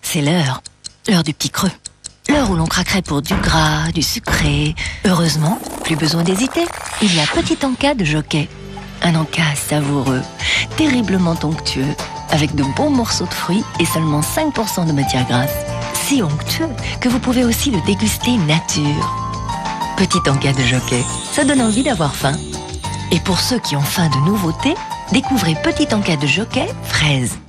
C'est l'heure. L'heure du petit creux. L'heure où l'on craquerait pour du gras, du sucré. Heureusement, plus besoin d'hésiter. Il y a Petit Encas de Jockey. Un encas savoureux, terriblement onctueux, avec de bons morceaux de fruits et seulement 5% de matière grasse. Si onctueux que vous pouvez aussi le déguster nature. Petit Encas de Jockey, ça donne envie d'avoir faim. Et pour ceux qui ont faim de nouveautés, découvrez Petit Encas de Jockey fraise.